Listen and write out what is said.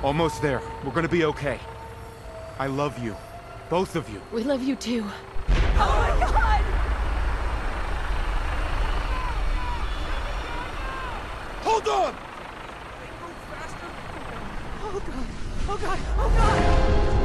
Almost there. We're gonna be okay. I love you. Both of you. We love you too. Oh my god! Hold on! Oh god! Oh god! Oh god!